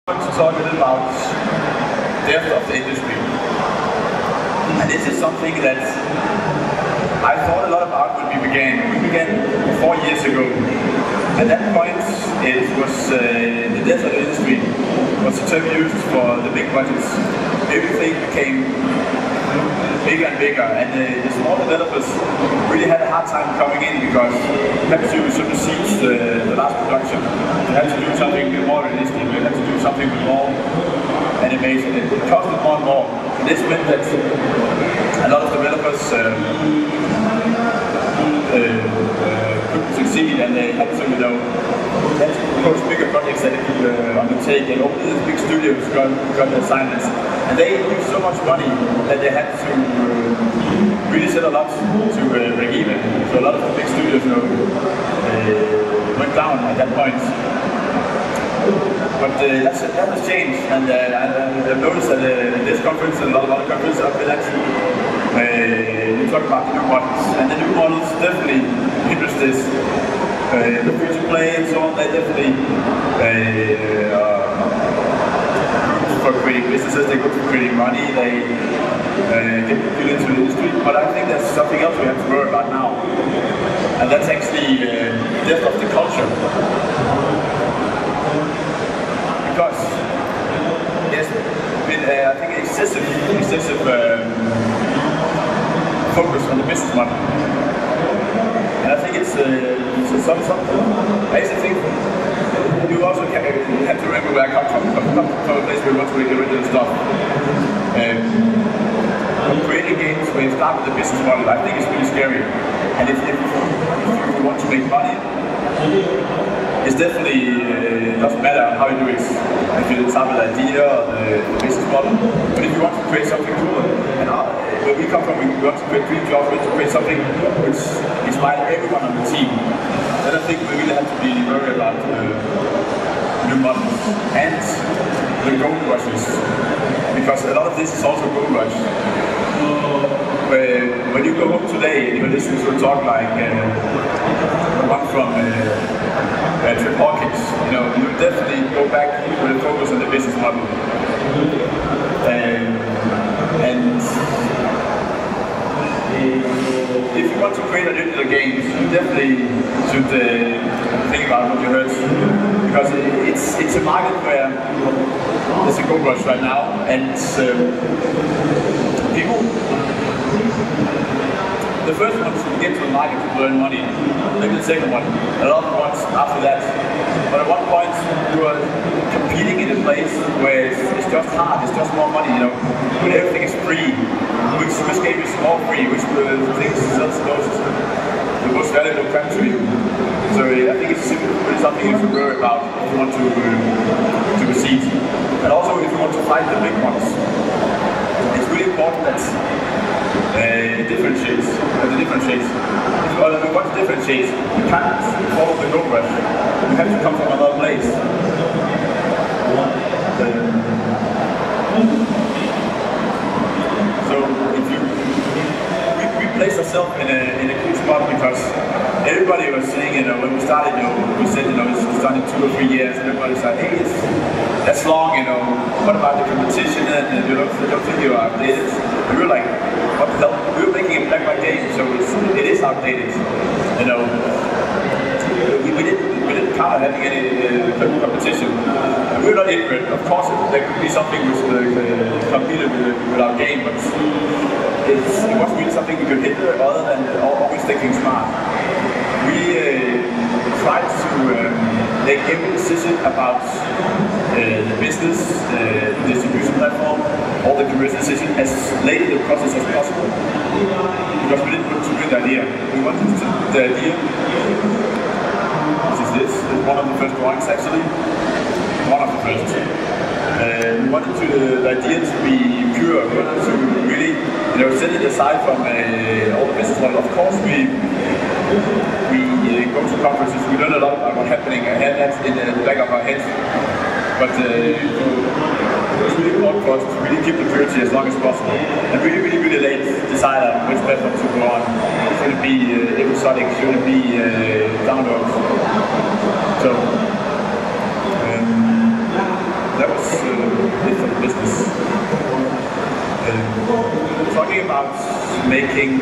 To talk a little about death of the industry, and this is something that I thought a lot about when we began. We began 4 years ago. At that point, it was the death of the industry was the term used for the big budgets. Everything became bigger and bigger, and the small developers really had a hard time coming in because you had to supersede the last production. You had to do something more realistic. You had to do something with more animation. It costed more and more. And this meant that a lot of developers couldn't succeed, and they had to, approach bigger projects that they could undertake, and only the big studios got the assignments. And they used so much money that they had to really sell a lot to break even. So a lot of the big studios went down at that point. But that has changed, and I've noticed that in this conference and a lot of other conferences I've been at, you talk about the new models, and the new models definitely interest this. The free-to-play and so on, they definitely for creating businesses, they go for creating money, they get people into the industry. But I think there's something else we have to worry about now, and that's actually death of the culture. Because there's been, I think, excessive focus on the business model, and I think it's some. I used to think you also have to remember where I come from a place where we want to make original stuff. Creating games where you start with the business model, I think it's really scary. And if you want to make money, it's definitely doesn't matter how you do it. If you start with the idea or the business model, but if you want to create something cool, and where we come from, we want to create dream jobs, we want to create something which inspires everyone on the team. Then I think we really have to be worried about new models and the gold rushes, because a lot of this is also gold rush. When you go home today and you listen to a talk like the one from Trip Hawkins, you definitely go back with a focus on the business model. And if you want to create original games, you definitely should think about what you heard, because it's a market where there's a gold rush right now, and people, the first ones to get to the market to earn money, maybe the second one, a lot of ones after that. But at one point you are competing in a place where it's just hard, it's just more money, when everything is free. Which game is more free, which things sells the most valuable crap to you. So I think it's something you should worry about if you want to proceed. And also if you want to fight the big ones, it's really important that differentiates. If you want to differentiate, you can't follow the gold rush. You have to come from another place. So if we place ourselves in a good spot, because everybody was saying, when we started, we said, it's done in 2 or 3 years, and everybody's like, hey, that's long, what about the competition, and you don't think you are updated? We were like, what the hell? We were making a black and white game, so it is outdated, We didn't count on having any competition. And we're not ignorant. Of course, there could be something which competed with our game, but it wasn't really something we could hit other than always thinking smart. We tried to make every decision about the business, the distribution platform, all the commercial decisions as late in the process as possible, because we didn't want to win the idea. We wanted the idea. This is one of the first drawings, actually. One of the first. We wanted the idea to be pure. We wanted to really, set it aside from all the business model. Of course, we go to conferences. We learn a lot about what's happening ahead. That's in the back of our heads. But it's really important for us to really keep the purity as long as possible, and really late decide on which platform to go on. Should it be episodic? Should it be downloads? So that was about making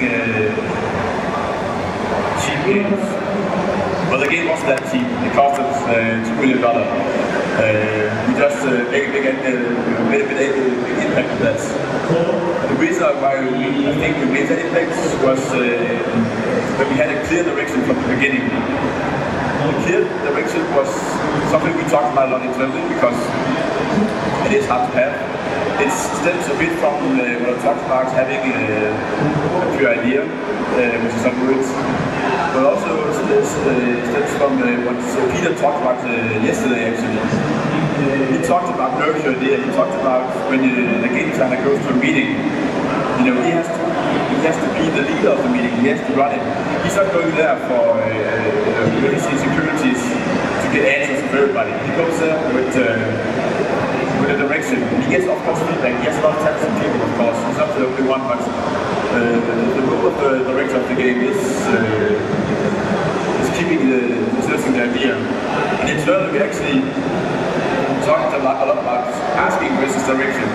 cheap games. But the game wasn't that cheap. It cost us $2 million. We just made a big impact on that. The reason why I think we made that impact was that we had a clear direction from the beginning. The clear direction was something we talked about a lot internally because it is hard to have. It stems a bit from what I talked about, having a pure idea, which is some words, but also stems from what Peter talked about yesterday actually. He talked about nurture idea. He talked about when the game designer goes to a meeting, you know, he has to be the leader of the meeting. He has to run it. He's not going there for emergency securities to get answers from everybody. He goes there with a direction. He gets, of course, feedback. He has a lot of talented people, of course. He's not the only one, but the role of the director of the game is keeping the idea. And internally, we actually talked a lot about asking versus direction.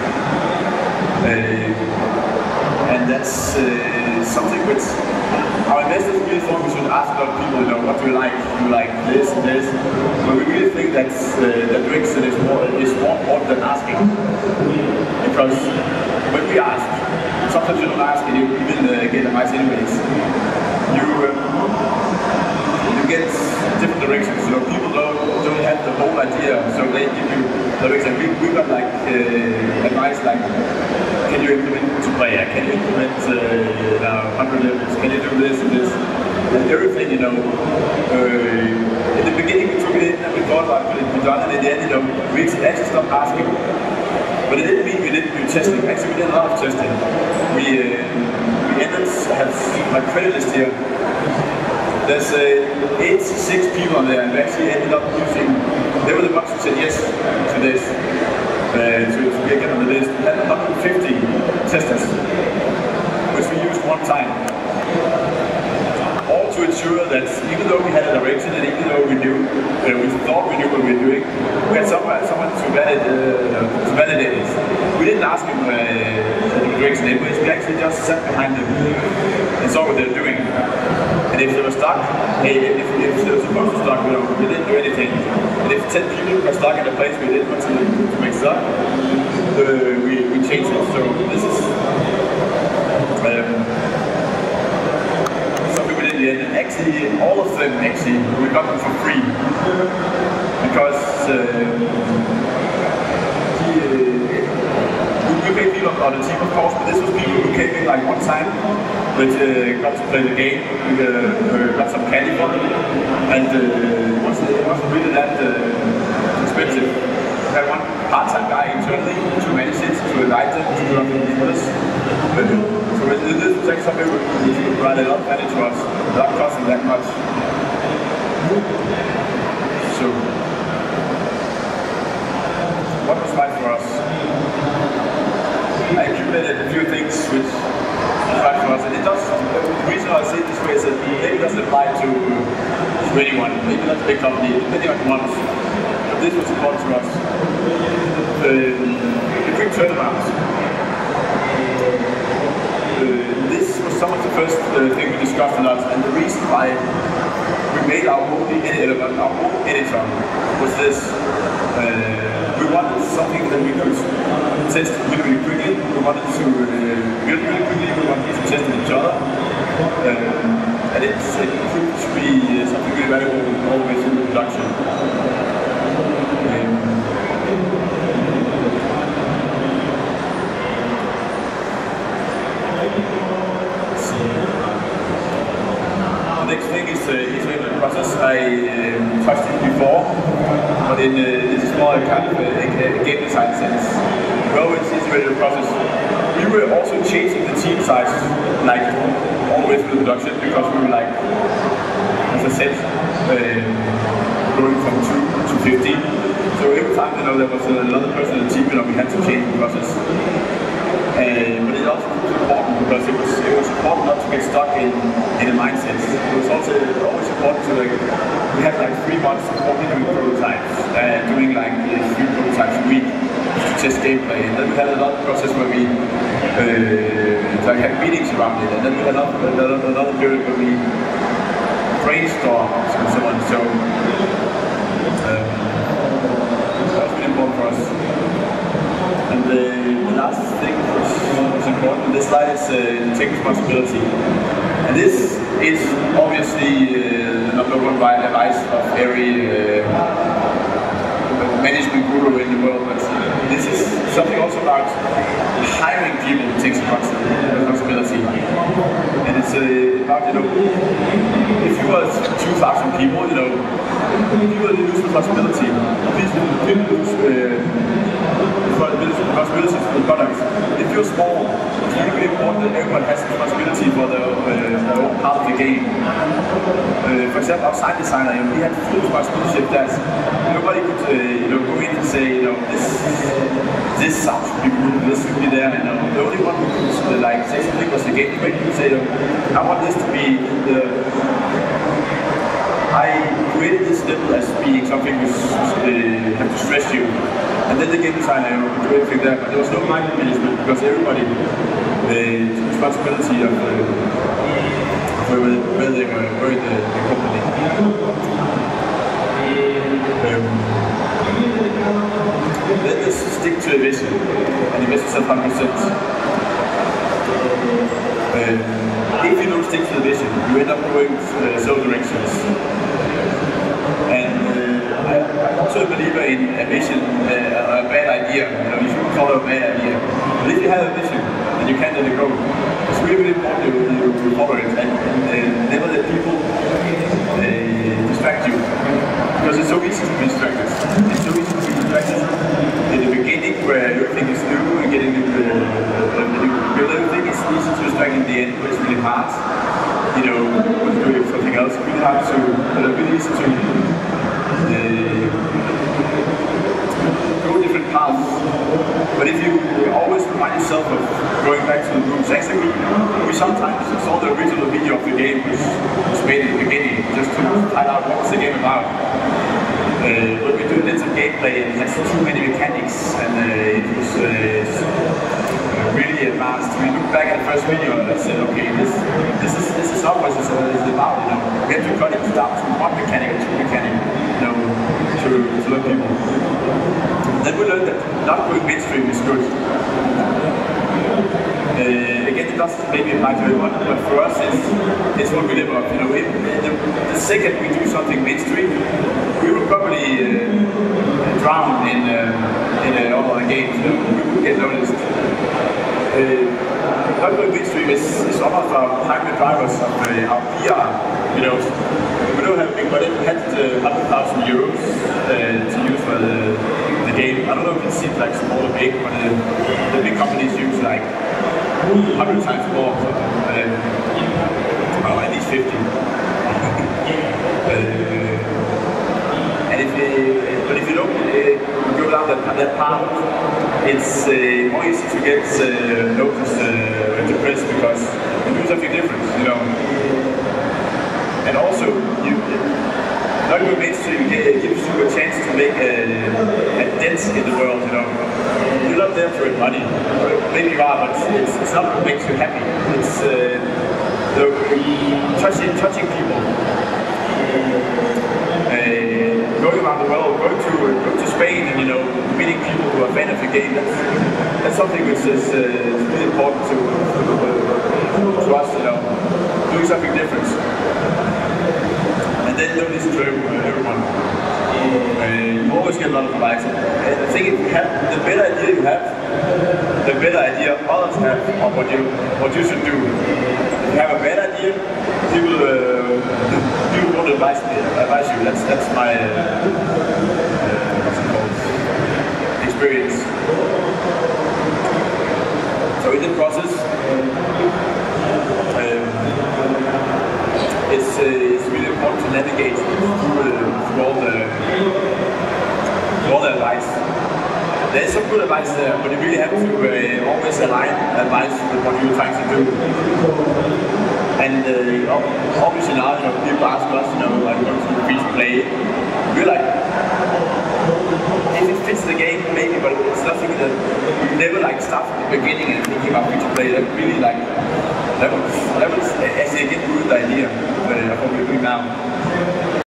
And that's something which our investors really thought we should ask a lot of people, you know, what do you like? Do you like this and this? But we really think that direction is more important than asking. Because when we ask, sometimes you don't ask and you even get advice anyways. You get different directions. You know, people don't have the whole idea, so they give you direction. We got like advice like, can you implement multiplayer? Can you implement 100 levels? Can you do this and this? And everything, you know. In the beginning we took it in and we thought about it would be done, and in the end, you know, we actually stopped asking. But it didn't mean we didn't do testing. Actually, we did a lot of testing. We ended have my credit list here. There's 86 people on there, and we actually ended up using. They were the ones who said yes to this. To get on the list. We had 150 testers, which we used one time. All to ensure that even though we had a direction and even though we thought we knew what we were doing, we had someone to validate it. We didn't ask him the direction anyways, we actually just sat behind them and saw what they were doing. And if they were stuck, if they were supposed to stuck, we didn't do anything. And if 10 people were stuck in a place we didn't want to make stuck, we changed it. So this is something we did in the end. And actually, all of them, we got them for free. Because we paid people on the team, of course, but this was people who came in like one time, but got to play the game, we got some candy for them, and it wasn't really that expensive. We had one part-time guy internally to manage it, to invite them, to do something for us. So this was actually something which would provide a lot of value to us, without costing that much. So, what was right for us? I accumulated a few things which are right for us, and it does. The reason I say it this way is that maybe it doesn't apply to anyone, maybe not a big company, depending on wants. But this was important to us. The quick turnaround. This was some of the first thing we discussed a lot, and the reason why we made our own editor was this. We wanted something that we could test really quickly. We wanted to build really quickly. We wanted to test with each other. And it proved to be something really valuable all the way through the production. The next thing is the process. I touched it before, but this is more kind of a game design sense. Well, it's iterated process. We were also changing the team size, like all the way through the production, because we were like, as I said, going from 2 to 15. So every time there was another person in the team, we had to change the process. But it also was important because it was important not to get stuck in a mindset. It was also always important to we had like 3 months before we doing prototypes, doing like 3 prototypes a week, to test gameplay, and then we had another process where we like had meetings around it, and then we had another period where we brainstormed and so on. So that was really important for us. And the last thing which is important in this slide is take responsibility. And this is obviously the number one advice of every management guru in the world, but this is something also about hiring people who take responsibility. And it's about, if you are 2,000 people, if you lose responsibility, people lose responsibility for the product. If you're small, it's really important that everyone has responsibility for their own part of the game. For example, our site designer, we had full responsibility that nobody could go in and say, this sound should be good, this should be there. The only one who could say something was the game director who said, I want this to be I created this level as being something which have to stress you. And then the game designer would do everything there, but there was no micromanagement because everybody took responsibility of where they were in the company. Then just stick to a vision and invest yourself 100%. If you don't stick to the vision, you end up going several directions. And I'm also a believer in a vision, a bad idea. You shouldn't follow a bad idea. But if you have a vision and you can't let it go, it's really important to follow it and never let people distract you. Because it's so easy to be distracted. It's so easy to be distracted in the beginning where everything is new and getting everything is easy to distract in the end, but it's really hard. Doing something else, really hard to, really easy to go different paths. But if you always remind yourself of going back to the roots, actually we sometimes saw the original video of the game which was made in the beginning, just to find out what was the game about. But we do lots of gameplay and it has too many mechanics and it was really advanced. We looked back at the first video and said, okay, this is not what it's about. We have to cut it down to one mechanic or two mechanic, to learn people. Then we learned that not going mainstream is good. Again, it doesn't maybe apply to everyone, but for us, it's what we live up. The second we do something mainstream, we will probably drown in all other games. We will get noticed. Not going mainstream is almost our primary drivers of our PR. We don't have big budget. We had 100,000 euros to use for the game. I don't know if it seems like small or big, but the big companies use like 100 times more, at least 50. But if you don't go down that path, it's more easy to get noticed and depressed because you do something different, And also, not going mainstream gives you a chance to make a dent in the world, You're not there for money. Maybe you are, but it's not what makes you happy. It's touching people. Going around the world, going to Spain and meeting people who are fans of the game, that's something which is really important to us, doing something different. And then don't listen to everyone. You always get a lot of advice. And I think if you have the better idea you have, the better idea others have of what you should do. If you have a bad idea, people won't advise you. That's my what's it called? Experience. So in the process, it's really important to navigate through all the advice. There is some good advice there, but you really have to always align advice with what you're trying to do. And obviously now, people ask us, like, what should we play? We're like, if it fits the game, maybe, but it's nothing that never like start from the beginning and thinking about free to play. That really like that was actually again the idea of what we're doing now.